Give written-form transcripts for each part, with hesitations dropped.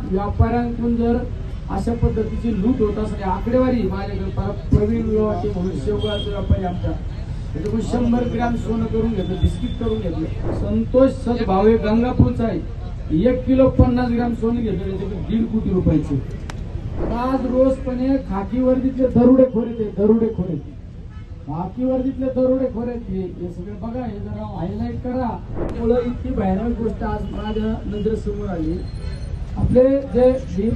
व्यापाऱ्यांकडून जर अशा पद्धतीची लूट होत असते, आकडेवारी माझ्याकडे प्रवीण लोहाटे म्हणून शेवगावचा व्यापारी आमचा, त्याच्याकडून 100 ग्रॅम सोनं करून घेतलं, बिस्किट करून घेतलं. संतोष सदभावे गंगापूरचा आहे, 1 किलो 50 ग्रॅम सोनं घेतलं, त्याच्याकडे 1.5 कोटी रुपयाचे. आज रोजपणे खाकी वर्दीतले दरोडेखोर आहेत, दरोडेखोर आहेत, खाकी वर्दीतले दरोडेखोर आहेत. हे सगळे बघा, हे जरा हायलाईट करा. मुळे इतकी भयानक गोष्ट आज माझ्या नजरेसमोर आली. आपले जे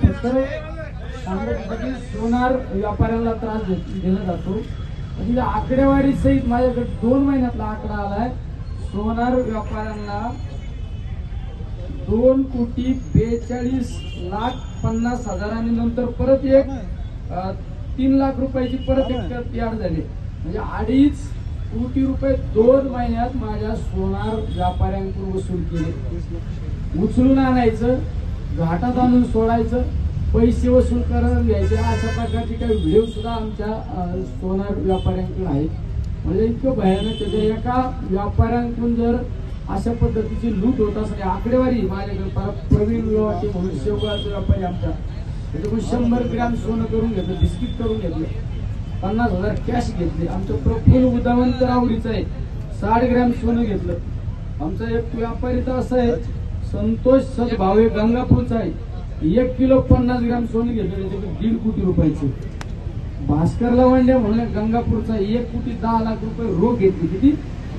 सोनार व्यापाऱ्यांना त्रास दिला जातो, म्हणजे आकडेवारी सहित माझ्याकडे 2 महिन्यातला आकडा आलाय. सोनार व्यापाऱ्यांना 2,42,50,000 आणि नंतर परत एक 3 लाख रुपयाची परत एक याड झाली, म्हणजे 2.5 कोटी रुपये 2 महिन्यात माझ्या सोनार व्यापाऱ्यांकडून वसूल केले. उचलून आणायचं, घाटात आणून सोडायचं, पैसे वसूल करून घ्यायचे, अशा प्रकारचे काही व्हिडिओ सुद्धा आमच्या सोनार व्यापाऱ्यांकडून आहेत. म्हणजे इतकं भयानक. त्याच्या एका व्यापाऱ्यांकडून जर अशा पद्धतीची लूट होत असते, आकडेवारी माझ्याकडे प्रवीण लोहाटे म्हणून शेवगावचा व्यापारी आमचा, त्याच्याकडून 100 ग्रॅम सोनं करून घेतलं, बिस्किट करून घेतलं, 50,000 कॅश घेतले. आमचं प्रफुल्ल उदावंत रावडीचं आहे, 60 ग्रॅम सोनं घेतलं. आमचा एक व्यापारी तर असा आहे, संतोष सदभावे गंगापूरचा आहे, 1 किलो 50 ग्रॅम सोनं घेतलं, त्याच्याकडे 1.5 कोटी रुपयाचे. भास्कर लवंडे म्हणून गंगापूरचा 1 कोटी 10 लाख रुपये रोख घेतली. किती?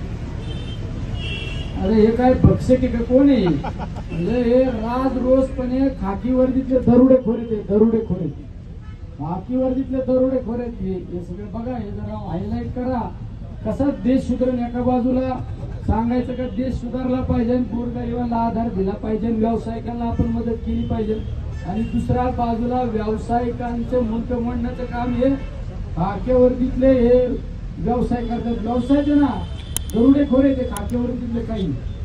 अरे हे काय भक्षक आहे, कोण आहे? म्हणजे हे राज रोजपणे खाकी वर्दीतले दरोडेखोर आहेत, दरोडेखोर आहेत, खाकी वर्दीतले दरोडेखोर आहेत. हे सगळे बघा, हे जरा हायलाईट करा. कसा देश सुधारण, एका बाजूला सांगायचं का देश सुधारला पाहिजे, गोरगरिबांना आधार दिला पाहिजे, व्यावसायिकांना आपण मदत केली पाहिजे, आणि दुसऱ्या बाजूला व्यावसायिकांचं मुंत मोडण्याचं काम हे खाक्यावर्दीतले हे व्यवसाय करतात. व्यवसायाचे ना दरोडेखोर आहे ते खाक्यावर्दीतले काही.